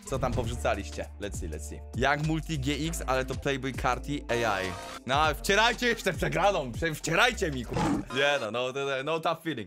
Co tam powrzucaliście? Let's see. Jak Multi GX, ale to Playboy Carti AI. No, wcierajcie jeszcze przegraną, wcierajcie mi, kurwa. Nie no tough feeling.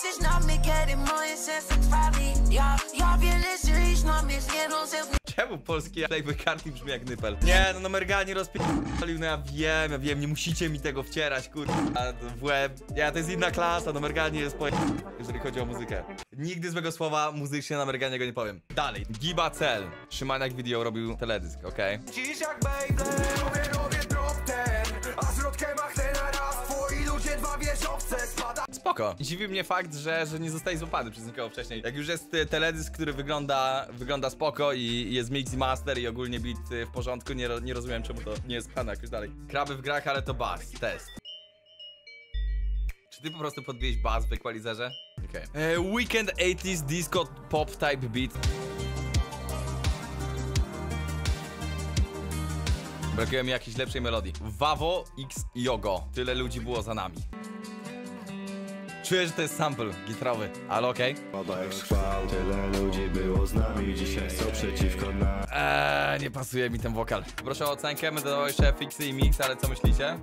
Czemu polski Playboy Carti brzmi jak nypel? Nie, no Mergani rozpierdolił, no ja wiem, nie musicie mi tego wcierać, kurwa, w łeb. Ja, to jest inna klasa, no Mergani jest jeżeli chodzi o muzykę. Nigdy złego słowa muzycznie na Merganiego nie powiem. Dalej, Giba Cel. Szymaniak Video robił teledysk, okej. Dziś jak Bejgle, robię drop ten, a zwrotkę machnę na raz, twoi ludzie dwa wieżowce spada. Spoko. Dziwi mnie fakt, że nie zostaje złapany przez nikogo wcześniej. Jak już jest teledysk, który wygląda spoko i jest mix i master i ogólnie beat w porządku, nie rozumiem czemu to nie jest pchane jakoś dalej. Kraby w grach, ale to bass. Test. Czy ty po prostu podbiłeś bass w equalizerze? Okej. Weekend 80s disco pop type beat. Brakuje mi jakiejś lepszej melodii. Wawo X Yogo. Tyle ludzi było za nami. Czuję, że to jest sample gitarowy, ale okej. Tyle ludzi było z nami, dzisiaj są przeciwko nam. Nie pasuje mi ten wokal. Proszę o ocenkę, będę dawał jeszcze fixy i mix, ale co myślicie?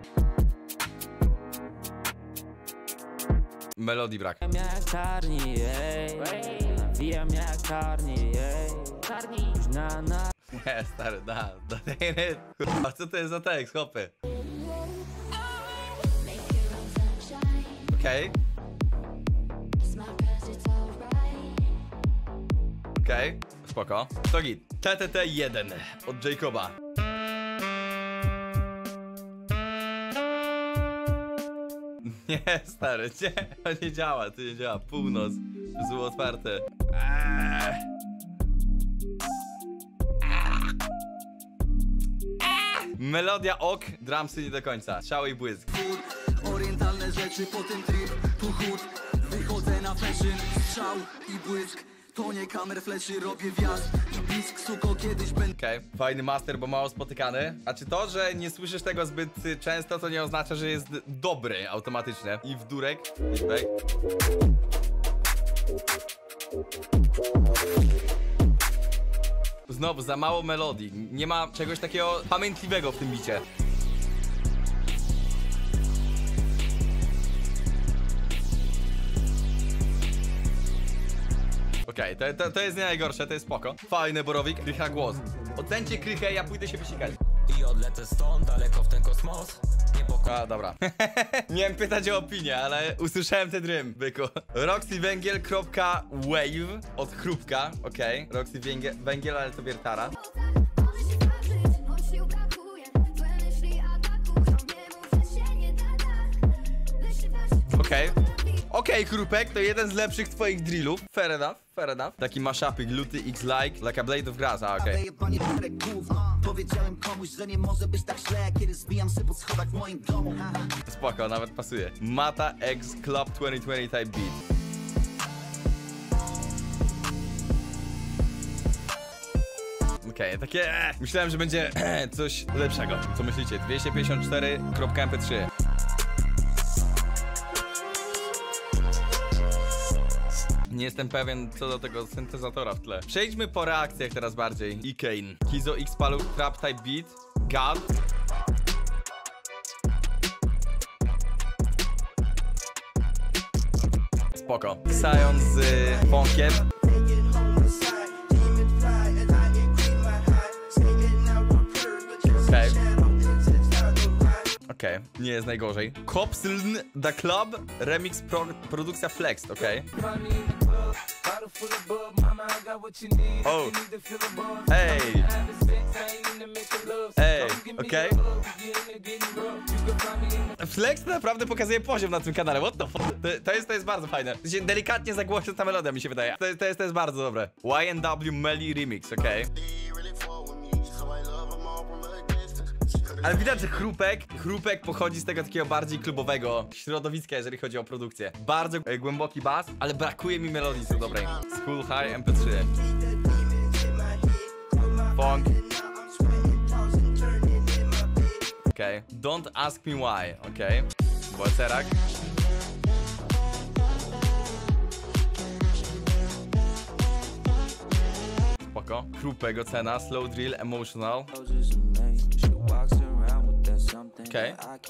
Melodii brak. Jak czarni, nawijam jak czarni, już na. Nie, stary, a co to jest za tekst, chłopy? Okej. Okej, spoko. To git. TTT1 od Jacoba. Nie, stary, nie, to nie działa, Północ, zło otwarte. Melodia ok, drumsy nie do końca. Strzały i błysk. Orientalne rzeczy, potem trip, tu chód. Wychodzę na fashion, strzał i błysk. To nie kamer fleszy, robię wjazd i blisk, suko, kiedyś będę. Okej, fajny master, bo mało spotykany. A czy to, że nie słyszysz tego zbyt często, to nie oznacza, że jest dobry automatycznie. I w durek, feedback. Znowu, za mało melodii. Nie ma czegoś takiego pamiętliwego w tym bicie. Okej, to jest nie najgorsze, to jest spoko. Fajny borowik, Krycha głos. Ocencie Krychę, ja pójdę się wysikać. I odlecę stąd, daleko w ten kosmos. A, dobra. Miałem pytać o opinię, ale usłyszałem ten rym, byku. RoxyWęgiel.wave od Chrupka, okej. Roxy Węgiel, ale to wiertara. Okej, Chrupek, to jeden z lepszych twoich drillów. Fair enough. Taki mashupy, gluty X-like, like a blade of grass, okej. Powiedziałem komuś, że nie może być tak źle, kiedy zbijam się po schodach w moim domu. Spoko, nawet pasuje. Mata X Club 2020 type beat. Okej, takie myślałem, że będzie coś lepszego. Co myślicie? 254.mp3. Nie jestem pewien co do tego syntezatora w tle. Przejdźmy po reakcjach teraz bardziej. Kane, Kizo X Palu, Trap Type Beat, God. Spoko. Sion z Fonkiem. Okej, nie jest najgorzej. Kopsln The Club, remix produkcja Flexed, okej. Oh. Hey. Ej, okej. Flex naprawdę pokazuje poziom na tym kanale, what the fuck? To jest bardzo fajne. Delikatnie za głośno ta melodia mi się wydaje. To jest bardzo dobre. YNW Melly Remix, okej. Ale widać, że Chrupek pochodzi z tego takiego bardziej klubowego środowiska, jeżeli chodzi o produkcję. Bardzo głęboki bas, ale brakuje mi melodii co dobrej. School High MP3. Funk. Okej. Don't ask me why, okej. Bolcerak. Spoko. spoko. Krupego cena, slow drill, emotional. Okej.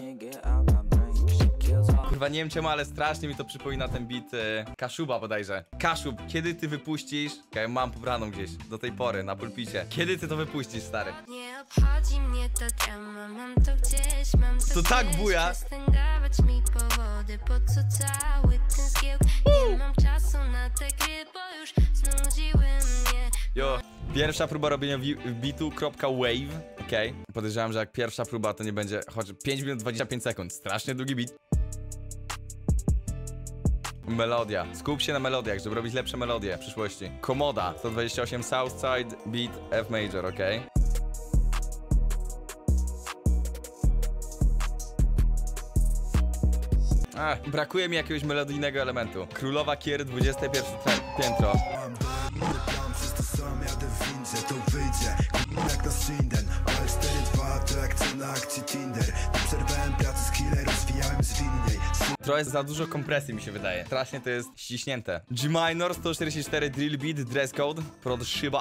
Kurwa, nie wiem czemu, ale strasznie mi to przypomina ten beat Kaszuba bodajże. Kaszub, kiedy ty wypuścisz? Okej, mam pobraną gdzieś do tej pory na pulpicie. Kiedy ty to wypuścisz, stary? Nie obchodzi mnie to drama, mam to gdzieś, mam to To tak gdzieś. buja. Przestań dawać mi powody, po co cały ten zgiełk? Nie mam czasu na te gry, bo już znudziły mnie. Jo. Pierwsza próba robienia beatu.wave. Okej. Podejrzewam, że jak pierwsza próba to nie będzie, choć 5 minut 25 sekund. Strasznie długi beat. Melodia. Skup się na melodiach, żeby robić lepsze melodie w przyszłości. Komoda. 128 Southside Beat F Major, okej. Brakuje mi jakiegoś melodyjnego elementu. Królowa Kier, 21 piętro. Tam przez to sam jadę w windzie, to wyjdzie jak na Shinden, ale 4-2 to jak cena akcji Tinder. Nie przerwałem pracy z killer, rozwijałem zwinniej. Trochę za dużo kompresji mi się wydaje. Strasznie to jest ściśnięte. G minor, 144 drill beat, dress code, prod szyba.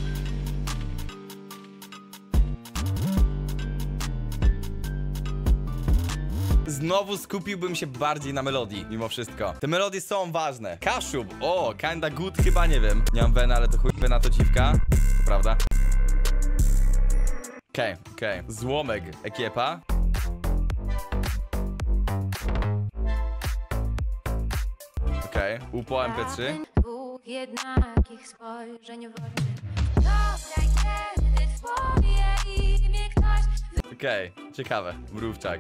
Znowu skupiłbym się bardziej na melodii, mimo wszystko. Te melodie są ważne. Kaszub, o, kinda good, chyba nie wiem. Nie mam wena, ale to chuj na to dziwka. To prawda. Okej. Złomek, ekiepa. Okej, UPO MP3. Dwóch jednakich spojrzeń w oczy. Dobra, kiedy twoje imię ktoś Okej, ciekawe. Mrówczak.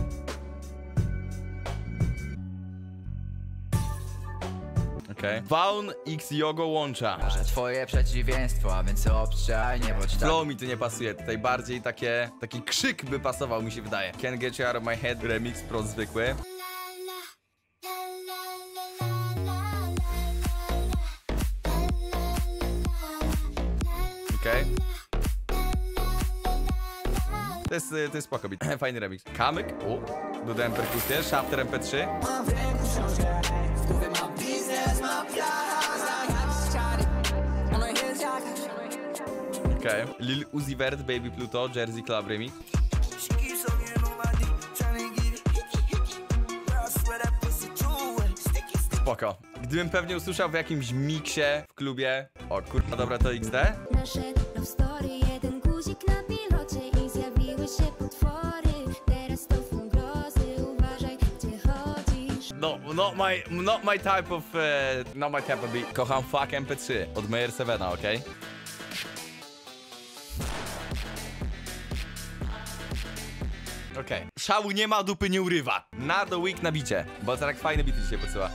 Okej. Faun X Yogo łącza. Że twoje przeciwieństwo, a więc obszczaj, nie bądź tak. Flow mi tu nie pasuje, tutaj bardziej taki krzyk by pasował, mi się wydaje. Can't Get You Out of My Head, remix, prod zwykły. Okej. To jest spoko beat. Fajny remix. Kamyk, o, dodałem perkusję, Shafter MP3. Okej. Lil Uzi Vert, Baby Pluto, Jersey Club remix. Spoko. Gdybym pewnie usłyszał w jakimś miksie w klubie. O kurwa, dobra, to XD. nasze love story, jeden guzik na pilocie i zjawiły się potwory. Teraz to są grozy, uważaj gdzie chodzisz. No, not my type of beat. Kocham Fuck MP3 od Mayer 7, okej? Okej. Szału nie ma, dupy nie urywa. Na The Week na bicie, bo tak fajne bity dzisiaj podsyła.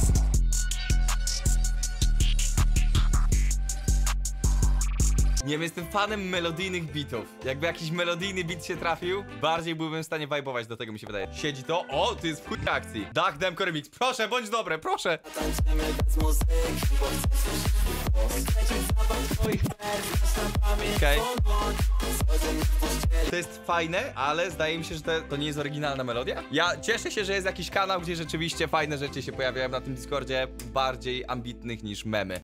Nie wiem, jestem fanem melodyjnych bitów. Jakby jakiś melodyjny bit się trafił, bardziej byłbym w stanie vibować, do tego mi się wydaje. Siedzi to, o, to jest w chuj akcji. Dach Demko Remix, proszę, bądź dobre, proszę. Okej. To jest fajne, ale zdaje mi się, że to nie jest oryginalna melodia. Ja cieszę się, że jest jakiś kanał, gdzie rzeczywiście fajne rzeczy się pojawiają na tym Discordzie, bardziej ambitnych niż memy.